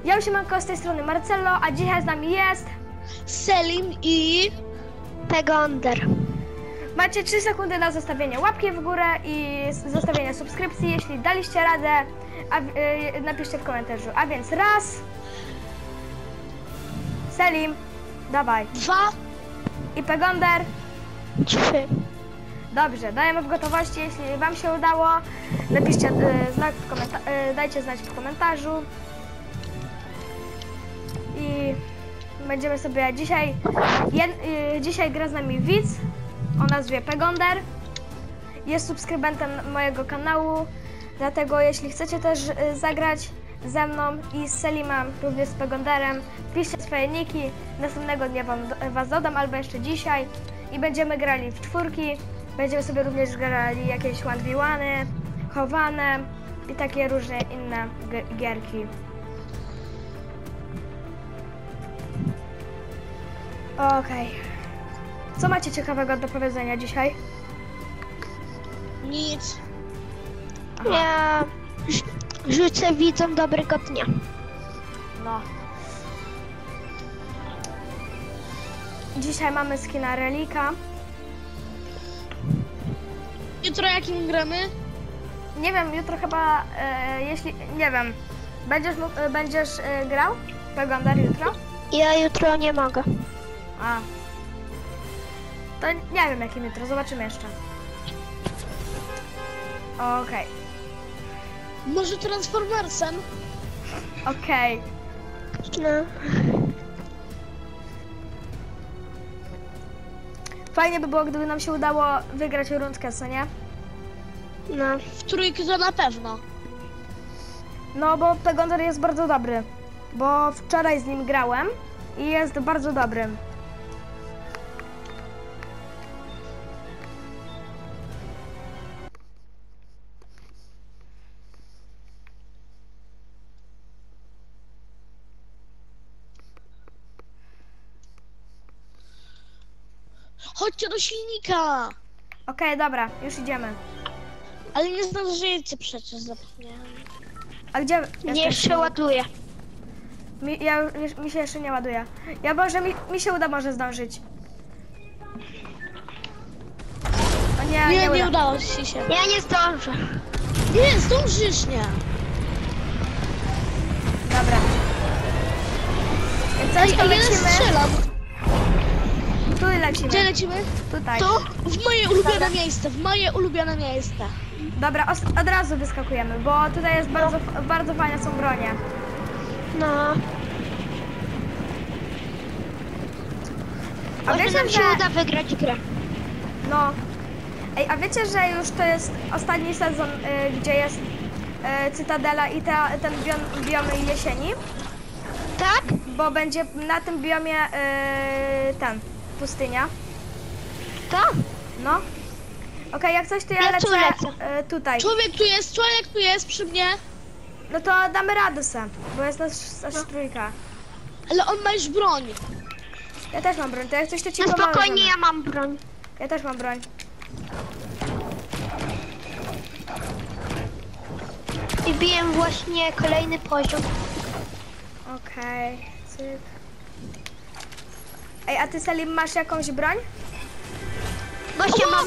Ja siemanko, z tej strony Marcello, a dzisiaj z nami jest... Selim i... Pegonder. Macie 3 sekundy na zostawienie łapki w górę i zostawienie subskrypcji, jeśli daliście radę, napiszcie w komentarzu. A więc raz... Selim, dawaj. 2. I Pegonder. 3. Dobrze, dajemy w gotowości, jeśli wam się udało, napiszcie dajcie znać w komentarzu. I będziemy sobie dzisiaj... dzisiaj gra z nami widz o nazwie Pegonder. Jest subskrybentem mojego kanału, dlatego jeśli chcecie też zagrać ze mną i z Selimem, również z Pegonderem, piszcie swoje niki, następnego dnia was dodam, albo jeszcze dzisiaj i będziemy grali w czwórki. Będziemy sobie również grali jakieś 1v1, chowane i takie różne inne gierki. Okej. Co macie ciekawego do powiedzenia dzisiaj? Nic. Ja życzę widzom dobrego dnia. No. Dzisiaj mamy skina Relika. Jutro jakim gramy? Nie wiem, jutro chyba, jeśli... Nie wiem. Będziesz grał? Pegonder jutro? Ja jutro nie mogę. A. To nie wiem jakim jutro, zobaczymy jeszcze. Okej. Może Transformersem? Okej. No. Fajnie by było, gdyby nam się udało wygrać rundkę, co nie? No. W trójkę to na pewno. No bo Pegonder jest bardzo dobry. Bo wczoraj z nim grałem i jest bardzo dobrym. Chodźcie do silnika! Okej, dobra, już idziemy. Ale nie zdążycie przecież, zapomniałem. A gdzie Nie jesteś? jeszcze ładuję. Mi się jeszcze nie ładuje. Ja może mi się uda może zdążyć. O nie, Nie udało ci się. Ja nie zdążę. Nie, zdążysz, nie. Dobra. Jak coś to Ja lecimy. strzelam. Tu lecimy. Gdzie lecimy? Tutaj. Tu? W moje ulubione miejsce, w moje ulubione miejsce. Dobra, od razu wyskakujemy, bo tutaj jest bardzo fajne są bronie. No. A Może wiecie, nam się że... uda wygrać grę. No. Ej, a wiecie, że już to jest ostatni sezon, gdzie jest Cytadela i ten biom jesieni? Tak? Bo będzie na tym biomie pustynia. Tak? No. Okej, jak coś to ja Ja tu lecę lecę. tutaj. Człowiek tu jest przy mnie. No to damy radę se, bo jest nasz trójka. Ale on ma już broń. Ja też mam broń, to jak coś to ci No pomoże. spokojnie, ja mam broń. Ja też mam broń. I biję właśnie kolejny poziom. Okej, cyk. Ej, a ty Selim masz jakąś broń? Właśnie mam.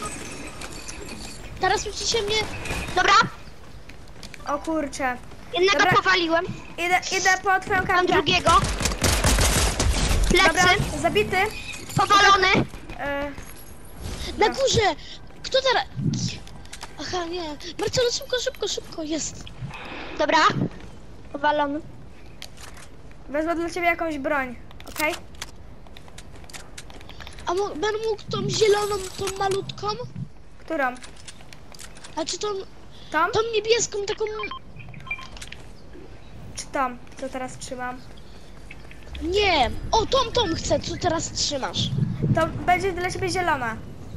Teraz musicie mnie... Dobra, O kurczę. jednego Dobra. powaliłem. Idę po twoją Mam kartę. drugiego. Dobra, Plecy. zabity. Powalony. Na górze! Kto teraz... Aha, nie. Marcelo, szybko, jest. Dobra. Powalony. Wezmę dla ciebie jakąś broń, okej? A będę mógł tą zieloną, tą malutką? Którą? A czy tą Tą? niebieską, taką... Czy tą, co teraz trzymam? Nie! O, tą chcę, co teraz trzymasz. To będzie dla ciebie zielona.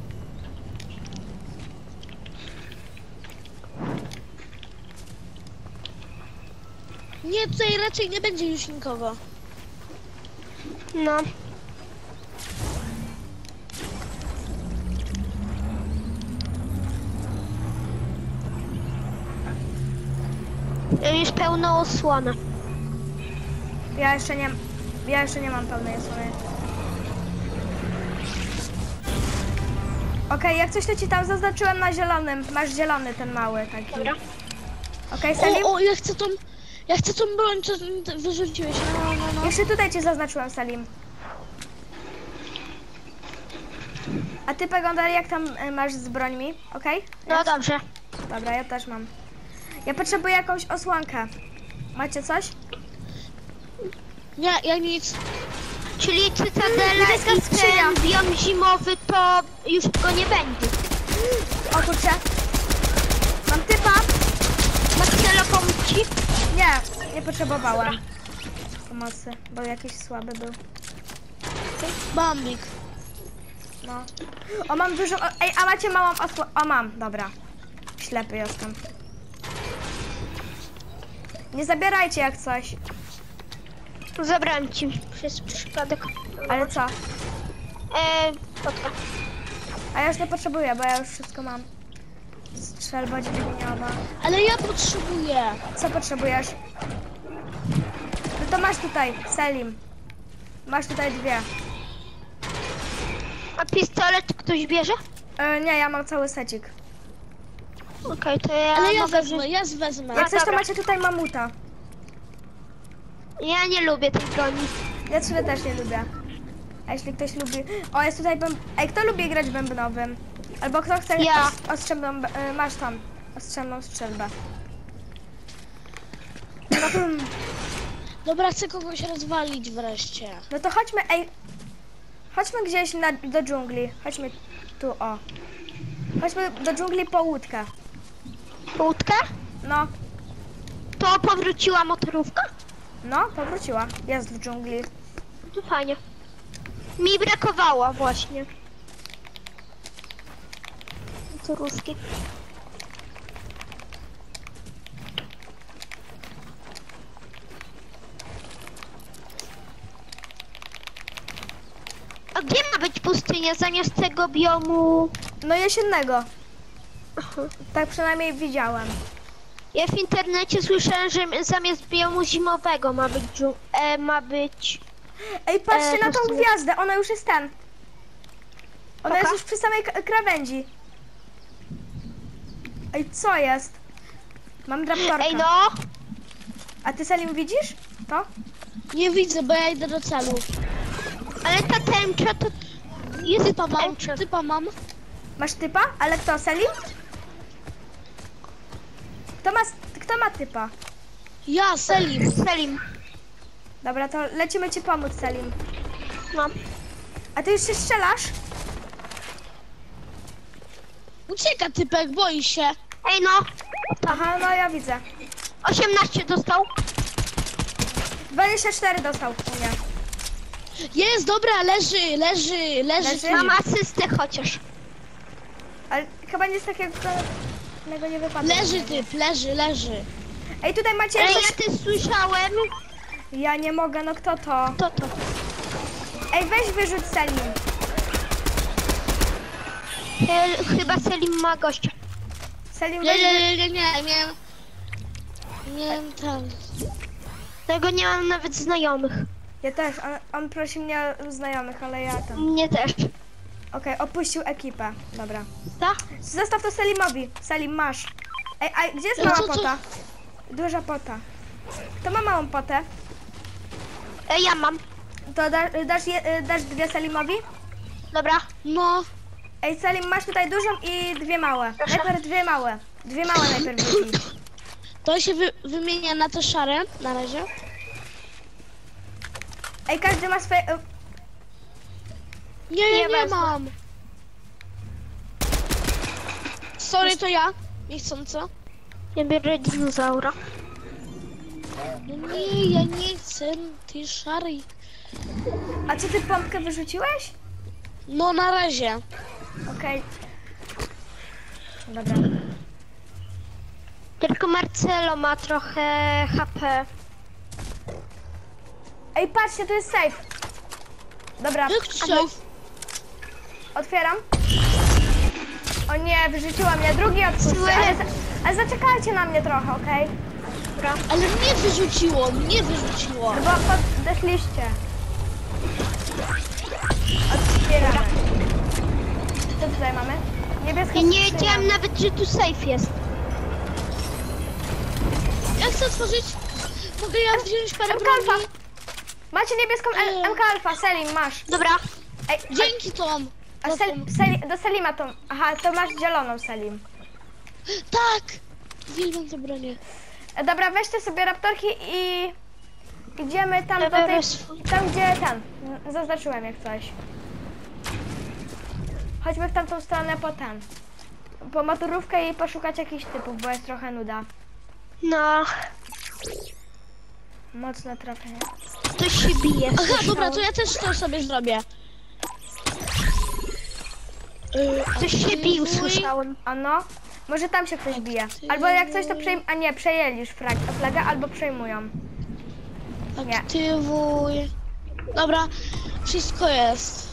Nie, tutaj raczej nie będzie już nikogo. No. Już pełno osłona. Ja jeszcze nie mam pełnej osłony. Okej, jak coś to ci tam zaznaczyłem na zielonym. Masz zielony ten mały taki. Dobra. Okej, Selim? O, ja chcę tą broń, co ty wyrzuciłeś. No. Jeszcze tutaj cię zaznaczyłem, Selim. A ty, Pegondar, jak tam masz z brońmi? Okej? No dobrze. Dobra, ja też mam. Ja potrzebuję jakąś osłonkę. Macie coś? Nie, ja nic. Czyli Cytadela Niebieska i skrzynia. ten biom zimowy to już go nie będzie. O kurczę. Mam typa. Marcelo, pomóc ci? Nie potrzebowałem pomocy, bo jakiś słaby był. Bambik. No. O, mam dużo. Ej, a macie małą osłonę? O, mam, dobra. Ślepy jestem. Nie zabierajcie jak coś. Zabrałem ci przez przypadek. Ale co? Spotka. A ja już nie potrzebuję, bo ja już wszystko mam. Strzelba dźwigniowa. Ale ja potrzebuję. Co potrzebujesz? No to masz tutaj, Selim. Masz tutaj dwie. A pistolet ktoś bierze? Nie, ja mam cały secik. Okej, to ja Ale ja mogę wezmę, ja wezmę. Jak coś to dobra. macie tutaj mamuta. Ja nie lubię tej broni. Ja tyle też nie lubię. A jeśli ktoś lubi... O, jest tutaj Ej, kto lubi grać bębnowym? Albo kto chce Ja. ostrzelną... Masz tam ostrzelną strzelbę. Dobra, chcę kogoś rozwalić wreszcie. No to chodźmy, ej. Chodźmy gdzieś do dżungli. Chodźmy tu, o. Chodźmy do dżungli po łódkę. Łódkę? No, To powróciła motorówka? no, powróciła. Jest w dżungli. To fajnie. Mi brakowało właśnie. Motorówki. A gdzie ma być pustynia zamiast tego biomu? No jesiennego. Tak przynajmniej widziałem. Ja w internecie słyszałem, że zamiast biomu zimowego ma być Ej, patrzcie na tą pustynia. gwiazdę. Ona już jest ten. Ona jest Oka? już przy samej krawędzi. Ej, co jest? Mam raptorka. Ej no! A ty, Selim, widzisz to? Nie widzę, bo ja idę do celu. Ale ta tęcza to... Jest Typa mam, tęcza. typa mam. Masz typa? Ale kto, Selim? Kto ma typa? Ja, Selim. Selim. Dobra, to lecimy ci pomóc, Selim. No. A ty już się strzelasz? Ucieka typek, boi się. Ej no! Aha, no ja widzę. 18 dostał. 24 dostał u mnie. Jest, dobra, leży. Leży? Mam asystę chociaż. Ale chyba nic takiego nie wypadło. Leży typ, leży. Ej, tutaj macie Ej, jakoś... ja też słyszałem. Ja nie mogę, no kto to? To. Ej, weź wyrzuć Selim. Chyba Selim ma gościa. Selim, weź Nie, tam. Tego nie mam nawet znajomych. Ja też, on prosi mnie o znajomych, ale ja tam. Mnie też. Okej, opuścił ekipę. Dobra. Tak? Zostaw to Selimowi. Selim, masz. Ej, a gdzie jest Ej, mała co? pota? Duża pota. Kto ma małą potę? Ja mam. To dasz dwie Selimowi? Dobra. No, Ej, Selim, masz tutaj dużą i dwie małe. Proszę. Najpierw dwie małe. Dwie małe najpierw wrzuci. to się wymienia na te szare, na razie. Ej, każdy ma swoje... Nie wezmę. mam. Sorry, to ja. Niechcąco. Ja biorę dinozaura. Nie, ja nie chcę tej szarej. A co, ty pompkę wyrzuciłeś? No, na razie. Okej. Dobra. Tylko Marcelo ma trochę HP. Ej, patrzcie, tu jest safe. Dobra, Jak safe? otwieram. O nie, wyrzuciła mnie. Drugi otwórzcie. Ale zaczekajcie na mnie trochę, okej? Dobra. Ale mnie wyrzuciło. No bo podeszliście. Otwieramy. Co tutaj mamy? Niebieska Ja nie skrzynia. wiedziałem nawet, że tu safe jest. Ja chcę otworzyć. Mogę ja wziąć parę MK broni? Alfa. Macie niebieską MK Alfa, Selim, masz. Dobra. Ej, Dzięki Tom. a do Selima to... Aha, to masz zieloną, Selim. Tak. Uwielbiam te bronie. Dobra, weźcie sobie raptorki i... Idziemy tam do Dobra, tej... swój. Tam gdzie ten... Zaznaczyłem jak coś. Chodźmy w tamtą stronę po ten. Po motorówkę i poszukać jakichś typów, bo jest trochę nuda. No. Mocne trafienie. Ktoś się bije. Aha, słyszałem. dobra, to ja też to sobie zrobię. Ktoś się bił, słyszałem. A no? Może tam się ktoś bije. Albo jak coś to przejm... A nie, przejęli już flagę, albo przejmują. Nie. Aktywuj. Dobra, wszystko jest.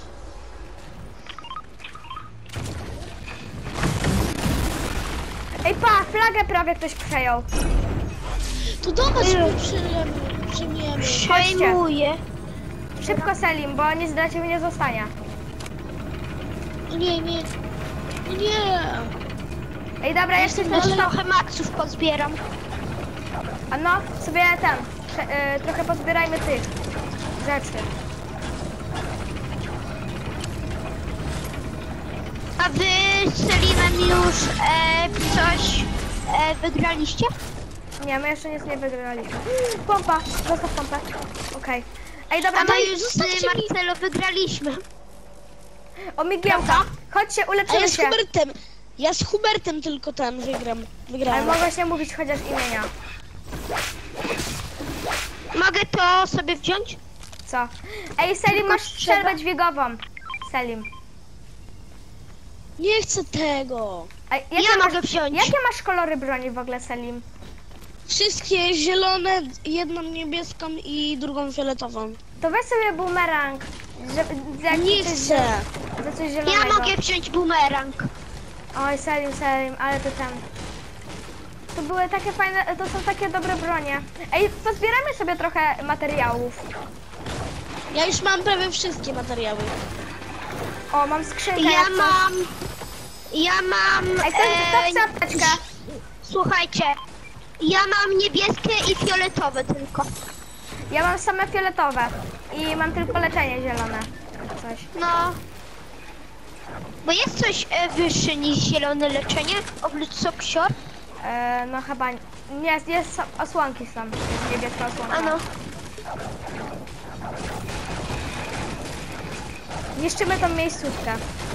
Ej pa, flagę prawie ktoś przejął. To dawaj sobie przyjmiemy. Przejmuję. Szybko Selim, bo nic dla ciebie nie zostanie. Nie. Nie. Ej dobra, jeszcze No ktoś tam... trochę maksów pozbieram. A no, sobie ten... trochę pozbierajmy tych rzeczy. A wy z Selimem już coś wygraliście? Nie, my jeszcze nic nie wygraliśmy. Pompa, zostaw pompę. Okej. Ej dobra, A my no już zostawcie z mi- Marcelo wygraliśmy. o migiełka. Chodźcie, A uleczymy ja z się. Hubertem. Ja z Hubertem tylko ten Ale wygrałem. mogłeś nie mówić chociaż imienia. Mogę to sobie wziąć? Co? Ej, Selim, masz strzelbę dźwigową. Selim. Nie chcę tego. Ej, Ja mogę wziąć. Jakie masz kolory broni w ogóle, Selim? Wszystkie zielone, jedną niebieską i drugą fioletową. To weź sobie bumerang. Nie chcę. Za coś zielonego. Ja mogę wziąć bumerang. Oj, Selim, ale to tam... To były takie fajne, to są takie dobre bronie. Ej, pozbieramy sobie trochę materiałów. Ja już mam prawie wszystkie materiały. O, mam skrzynkę. Ja jak coś. mam... Ej, kto chce apteczkę? Słuchajcie. Ja mam niebieskie i fioletowe tylko. Ja mam same fioletowe. I mam tylko leczenie zielone. Coś. No. Bo jest coś wyższe niż zielone leczenie? Oprócz soksior? No chyba... Nie, osłonki są. Jest niebieska osłonka. A no. Niszczymy tą miejscówkę.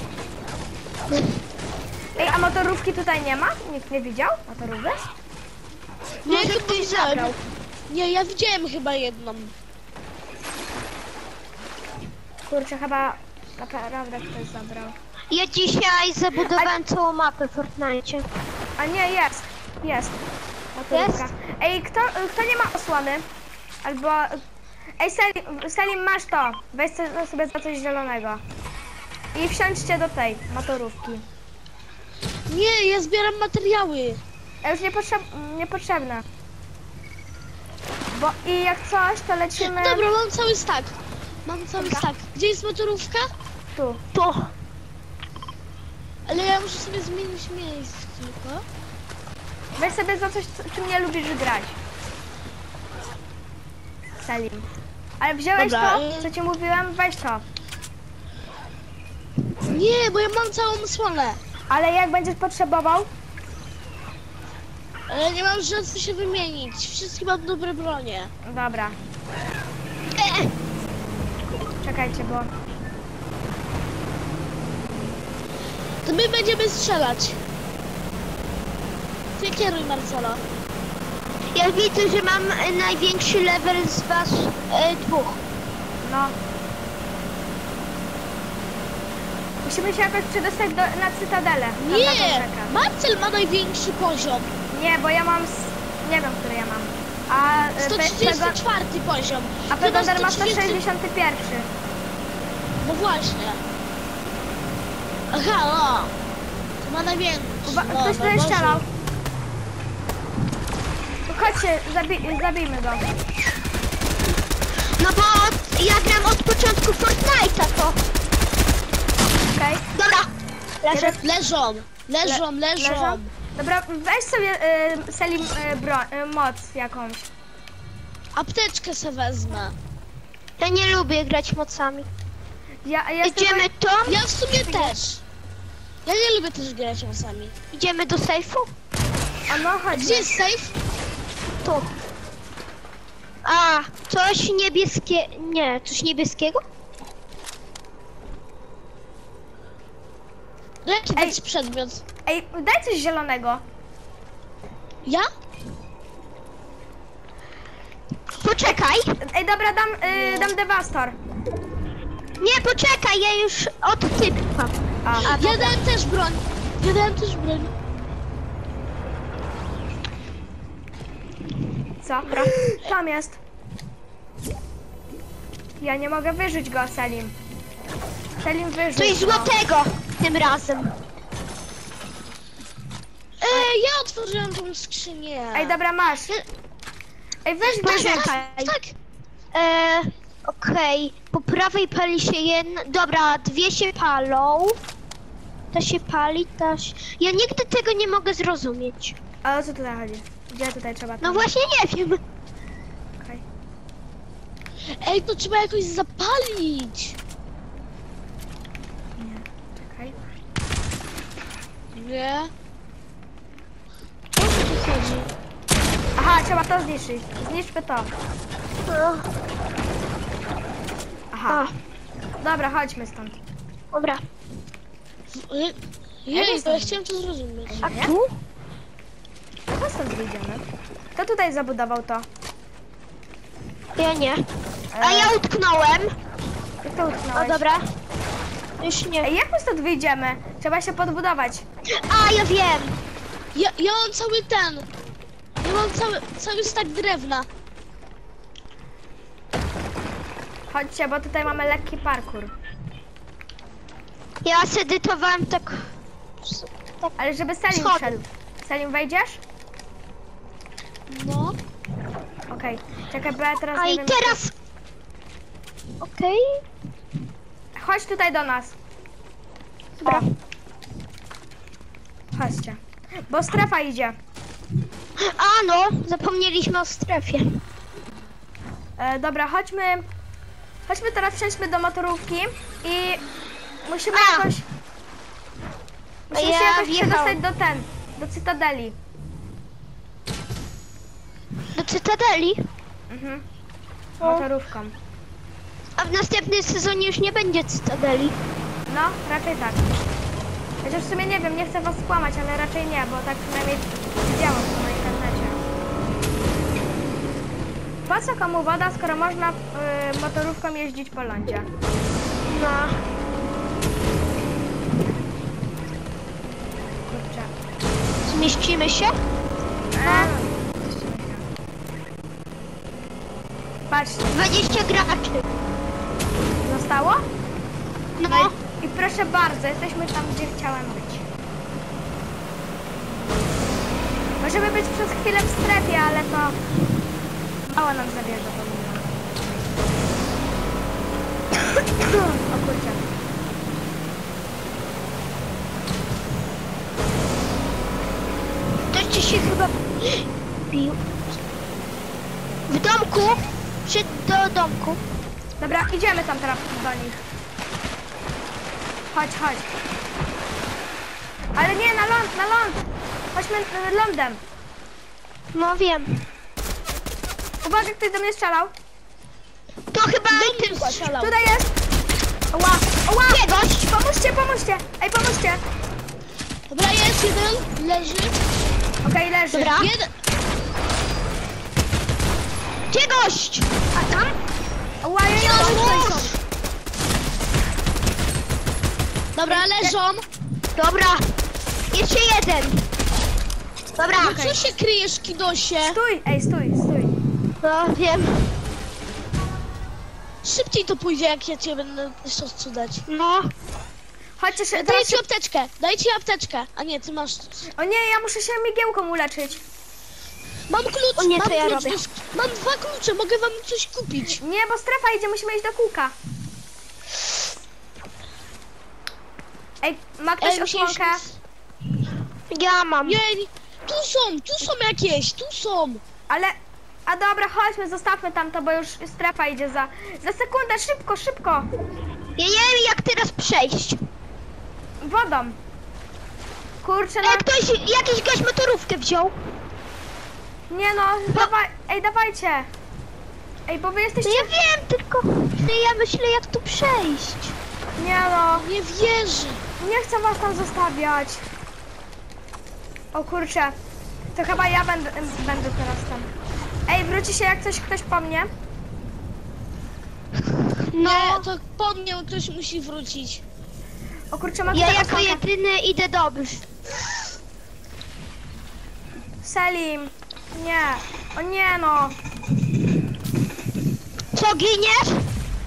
Ej, a motorówki tutaj nie ma? Nikt nie widział motorówek? Nie, Może chyba ktoś widziałem. zabrał. Nie, ja widziałem chyba jedną. Kurczę, chyba naprawdę ktoś zabrał. Ja dzisiaj zabudowałem całą mapę w Fortnite. A nie, jest. Motorówka. Ej, kto nie ma osłony? Albo... Ej, Selim, masz to. Weź sobie za coś zielonego. I wsiądźcie do tej motorówki. Nie, ja zbieram materiały. Już niepotrzebne. Bo i jak coś, to lecimy Dobra, mam cały stack. Gdzie jest motorówka? tu. To. Ale ja muszę sobie zmienić miejsce tylko. Weź sobie za coś, czym nie lubisz grać. Selim. Ale wziąłeś Dobra, to, co ci mówiłem? Weź to. Nie, bo ja mam całą słonę. Ale jak będziesz potrzebował, Ale nie mam szansy się wymienić. Wszystkie mam dobre bronie. dobra. Czekajcie, bo... To my będziemy strzelać. Ty kieruj, Marcelo. Ja widzę, że mam największy level z was dwóch. No. Musimy się jakoś przedostać na Cytadelę. tam na tą Nie! rzekę. Marcel ma największy poziom. Nie, bo ja mam... Nie wiem, który ja mam. A... 134 poziom. A Ty masz Pegonder ma 130. 161. No właśnie. Aha, o. To ma największy. Ktoś tutaj strzelał. Chodźcie, zabijmy go. No bo ja gram od początku Fortnite'a to. Okej. Dobra. Leżę. Leżą. Dobra, weź sobie Selim moc jakąś. Apteczkę se wezmę. Ja nie lubię grać mocami. Ja Idziemy to? Ja w sumie też. Ja nie lubię też grać mocami. Idziemy do sejfu? A no chodź. Gdzie jest safe? Tu. A, coś niebieskie... Nie, coś niebieskiego? Jaki Ej. dać przedmiot? Ej, daj coś zielonego. Ja? Poczekaj. Ej, dobra, dam Devastor. Nie, poczekaj, ja już od typa. A, Ja dałem też broń. co? Tam jest. Ja nie mogę wyrzucić go, Selim. Selim, wyrzuć Coś go. złotego tym razem. Ja otworzyłam tą skrzynię. Ej, dobra, masz. Ej, weź go. Poczekaj. Tak. Okej. Po prawej pali się jedna... Dobra, dwie się palą. Ta się pali, ta się... Ja nigdy tego nie mogę zrozumieć. A o co tutaj chodzi? Gdzie tutaj trzeba? No tam? właśnie nie wiem. Okej. Ej, to trzeba jakoś zapalić. Nie, czekaj. Nie. O co tu chodzi? Aha, trzeba to zniszczyć. Zniszczmy to. Aha. Dobra, chodźmy stąd. Dobra. Jej, to ja chciałem to zrozumieć. A Nie? tu? To stąd wyjdziemy. Kto tutaj zabudował to? Ja nie. A ja utknąłem. Jak to O utknąłeś? dobra. Już nie. Ej, jak my stąd wyjdziemy? Trzeba się podbudować. A, ja wiem. Ja mam cały ten. Ja mam cały stak drewna. Chodźcie, bo tutaj mamy lekki parkour. Ja sedytowałem tak... Ale żeby Selim Schody. wszedł. Selim, wejdziesz? No. Okej. Czekaj, bo ja teraz A nie i wiem... teraz... Okej. Chodź tutaj do nas. Dobra. Chodźcie. Bo strefa idzie. A no, zapomnieliśmy o strefie. Dobra, chodźmy. Chodźmy teraz, przejdźmy do motorówki i musimy A! jakoś... Musimy Ja się jakoś wjechałam. przedostać do Cytadeli. Do Cytadeli? Mhm. O. Motorówką. A w następnym sezonie już nie będzie Cytadeli. No, raczej tak. Chociaż w sumie nie wiem, nie chcę was skłamać, ale raczej nie, bo tak przynajmniej widziałam to na internecie. Po co komu woda, skoro można motorówką jeździć po lądzie? No. Kurczę. Zmieścimy się? Patrzcie, 20 graczy. zostało? No. I proszę bardzo, jesteśmy tam, gdzie chciałem być. Możemy być przez chwilę w strefie, ale to mało nam zabierze to minut. O kurczę. Ktoś ci się chyba bił. W domku? Do domku. Dobra, idziemy tam teraz do nich. Chodź, chodź. Ale nie, na ląd, na ląd. Chodźmy lądem. No wiem. Uwaga, ktoś do mnie strzelał. To chyba Tym strzelał. Tutaj jest. Oła, oła. Czegoś. Pomóżcie, pomóżcie. Ej, pomóżcie. Dobra, jest jeden. Leży. Okej, leży. Dobra. Jeden. Gdzie gość? A tam? Oła, ja nie mam tutaj są. Dobra, leżą. Dobra. Jeszcze jeden. Dobra. No co się kryjesz, kidosie? Stój, ej, stój, stój. No wiem. Szybciej to pójdzie, jak ja cię będę jeszcze dać. No. Chodźcie się, Daję teraz ci apteczkę. Daj ci apteczkę. A nie, ty masz... O nie, ja muszę się migiełką uleczyć. Mam klucz, O nie, mam co ja klucz robię? mam 2 klucze, mogę wam coś kupić. Nie, bo strefa idzie, musimy iść do kółka. Ej, ma ktoś osłonkę? Ja mam. Nie, tu są jakieś, tu są. Ale... A dobra, chodźmy, zostawmy tamto, bo już strefa idzie za sekundę, szybko, szybko! Ja nie wiem jak teraz przejść. Wodą. Kurczę, no... Jakiś gość motorówkę wziął. Nie no, ej, dawajcie! Ej, bo wy No jesteście... ja wiem, tylko że ja myślę jak tu przejść. Nie no, Nie wierzę. nie chcę was tam zostawiać. O kurczę, to chyba ja będę teraz tam. Ej, wróci się jak ktoś po mnie. No, to po mnie ktoś musi wrócić. O kurczę, ma Ja ktoś jako osłonkę. jedyny idę dobrze. Selim, nie, o nie no. Co, giniesz?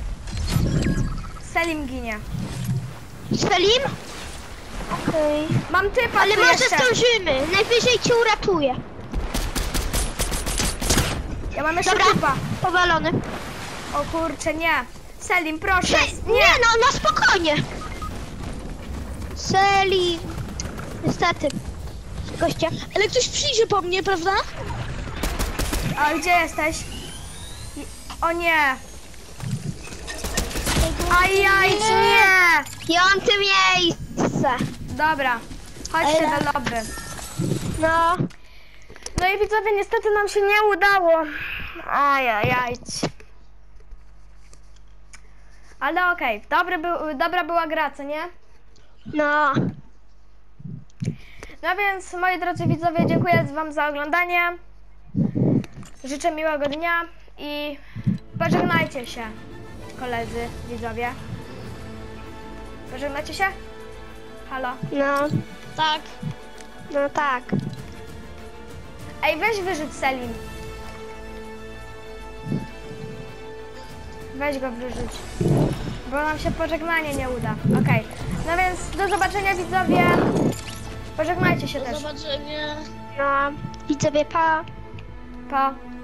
Selim ginie. Selim? Okej. Mam typa Ale tu może jeszcze. zdążymy. Najwyżej cię uratuję. Ja mam jeszcze Dobra, typa. powalony. O kurczę, nie. Selim, proszę. Nie no, na spokojnie. Selim. Niestety. Gościa. Ale ktoś przyjdzie po mnie, prawda? A gdzie jesteś? O nie. Ajaj, nie. Piąte miejsce. Dobra, chodźcie do lobby. No. No i widzowie, niestety nam się nie udało. Ajajaj. Ale okej, dobra była gra, co nie? No. No więc, moi drodzy widzowie, dziękuję wam za oglądanie. Życzę miłego dnia i pożegnajcie się, koledzy, widzowie. Pożegnacie się? Halo? No. Tak. No tak. Ej, weź wyrzuć Selim. Weź go wyrzuć. Bo nam się pożegnanie nie uda. Okej. No więc do zobaczenia, widzowie. Pożegnajcie się Do też. zobaczenia. No. Widzowie, pa. Pa.